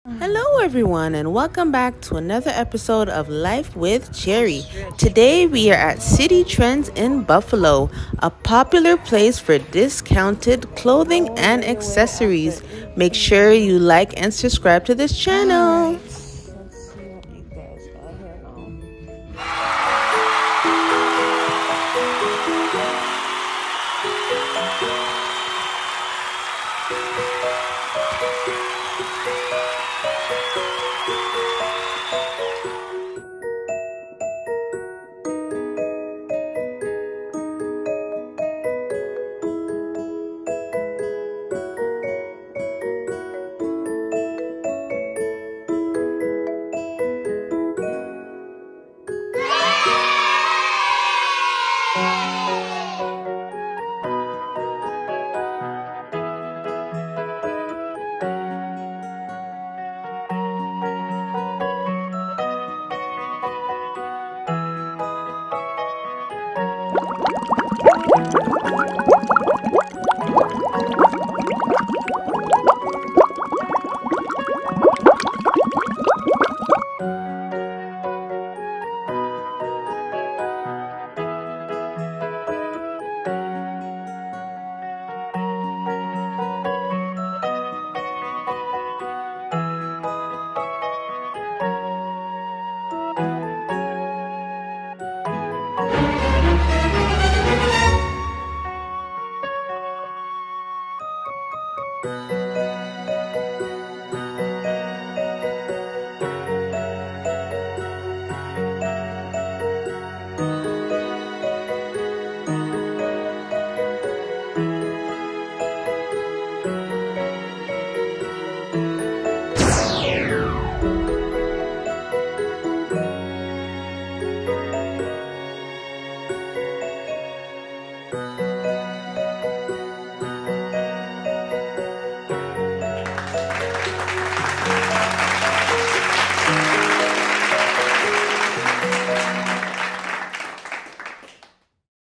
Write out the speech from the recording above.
Hello everyone and welcome back to another episode of Life with Cherry. Today we are at Citi Trends in Buffalo, a popular place for discounted clothing and accessories. Make sure you like and subscribe to this channel.